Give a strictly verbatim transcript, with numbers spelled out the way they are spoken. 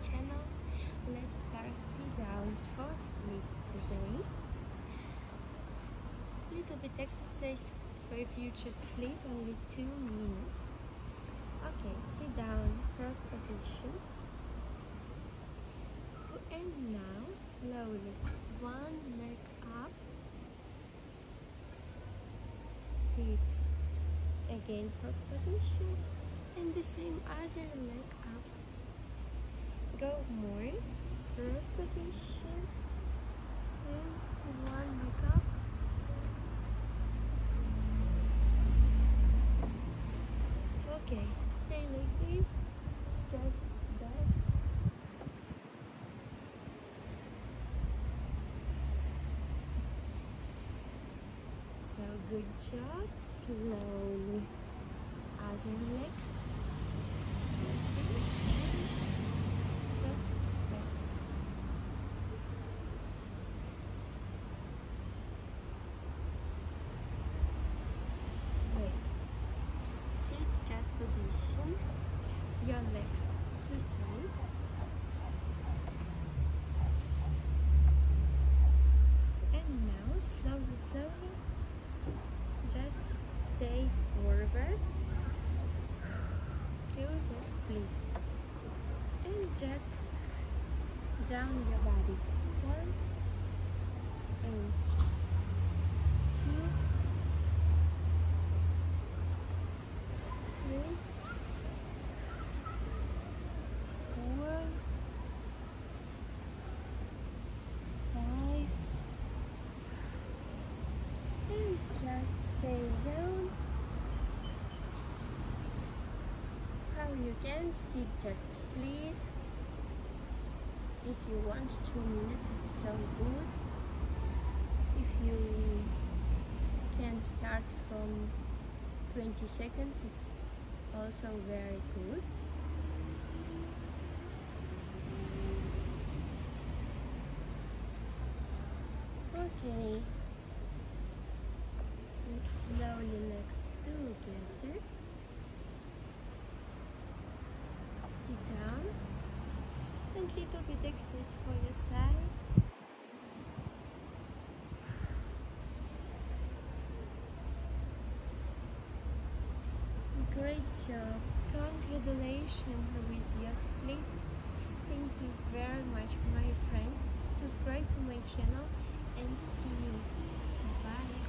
channel. Let's start sit down for split today. Little bit exercise for future split, only two minutes. Okay, sit down, frog position. And now slowly, one leg up, sit again, frog position, and the same other leg up. Go more, frog position, and one leg up. Okay, stay like this, just that. So good job, slowly, other leg, just that. Wait, sit just position, your legs to side. And now slowly, slowly, just stay forward to the split and just down your body. One and two, three, four, five, and just stay down. How you can sit just split. If you want two minutes, it's so good. If you can start from twenty seconds, it's also very good. Okay. Slowly legs together. Sit down and little bit exercise for your sides. Great job. Congratulations with your split. Thank you very much, my friends. Subscribe to my channel and see you. Bye.